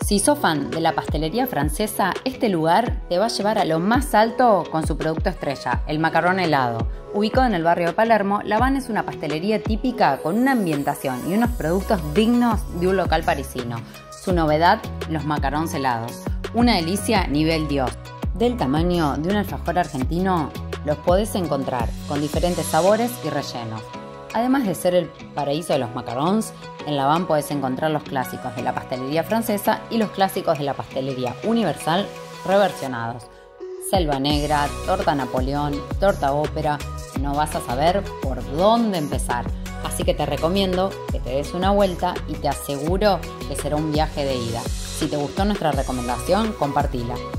Si sos fan de la pastelería francesa, este lugar te va a llevar a lo más alto con su producto estrella, el macarón helado. Ubicado en el barrio de Palermo, La Habana es una pastelería típica con una ambientación y unos productos dignos de un local parisino. Su novedad, los macarons helados. Una delicia nivel Dios. Del tamaño de un alfajor argentino, los podés encontrar con diferentes sabores y rellenos. Además de ser el paraíso de los macarons, en La Habana podés encontrar los clásicos de la pastelería francesa y los clásicos de la pastelería universal reversionados. Selva negra, torta Napoleón, torta ópera, no vas a saber por dónde empezar. Así que te recomiendo que te des una vuelta y te aseguro que será un viaje de ida. Si te gustó nuestra recomendación, compartila.